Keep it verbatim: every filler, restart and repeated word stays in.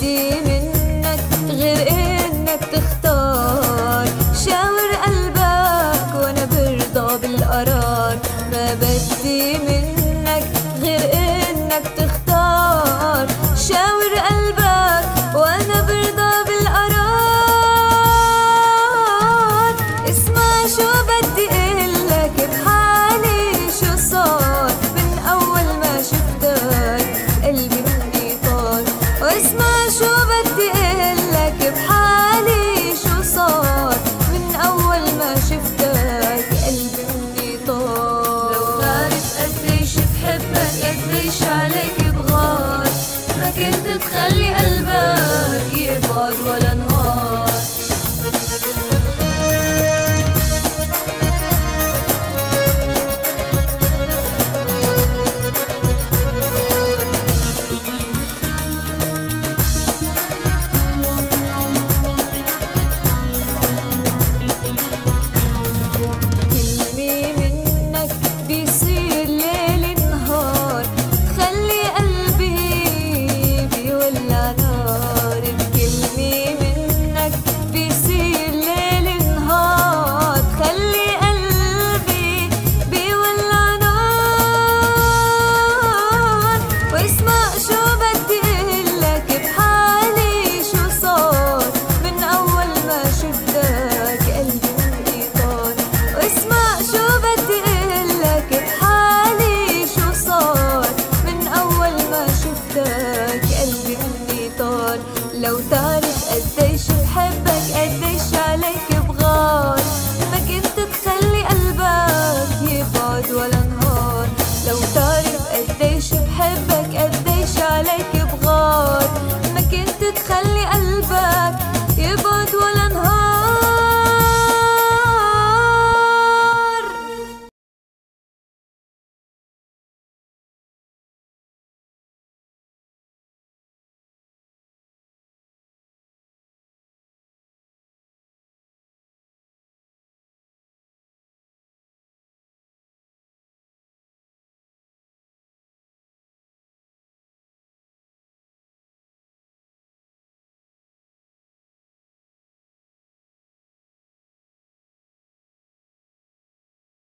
بدي منك غير انك تختار. شاور قلبك وانا برضى بالقرار. ما بدي منك غير انك تختار. شاور قلبك وانا برضى بالقرار. اسمع شو بدي قلك بحالي شو صار من اول ما شفتك قلبي مني طار. واسمع شو بدي قلك بحالي شو صار من اول ما شفتك قلبي مني طار. لو بعرف قديش بحبك قديش عليك بغار ما كنت تخلي قلبك يبعد ولا